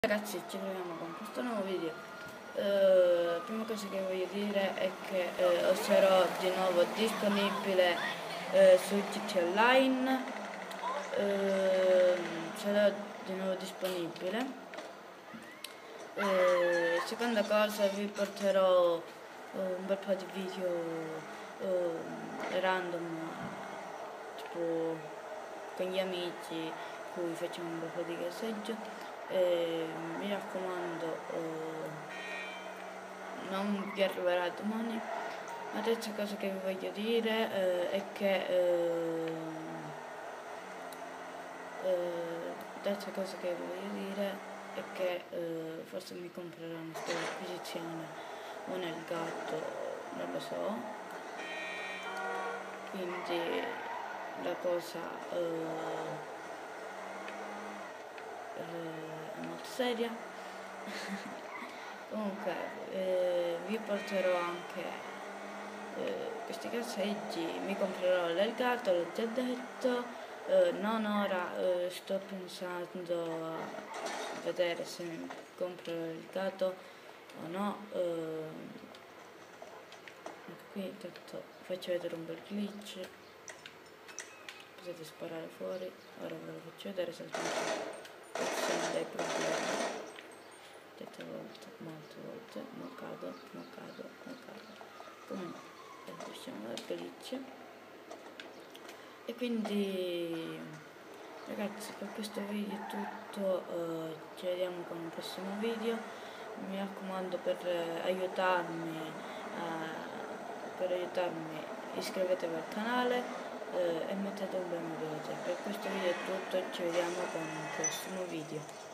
Ragazzi, ci troviamo con questo nuovo video. Prima cosa che voglio dire è che sarò di nuovo disponibile su GT Online. Sarò di nuovo disponibile. Seconda cosa, vi porterò un bel po' di video random, tipo con gli amici, cui facciamo un bel po' di casseggio. Mi raccomando, non vi arriverà domani. La terza cosa che vi voglio dire è che forse mi comprerò una scheda di acquisizione o nel gatto, non lo so. Quindi la cosa è molto seria. Comunque vi porterò anche questi casseggi, mi comprerò l'Elgato, l'ho già detto, non ora, sto pensando a vedere se mi compro l'Elgato o no. Qui intanto faccio vedere un bel glitch, potete sparare fuori, ora ve lo faccio vedere soltanto dei problemi. Tante volte, molte volte, non cado. Comunque lasciamo la glitch. E quindi ragazzi, per questo video è tutto, ci vediamo con un prossimo video. Mi raccomando, per aiutarmi iscrivetevi al canale e mettete un bel mi piace. Per questo video è tutto, ci vediamo con un prossimo video.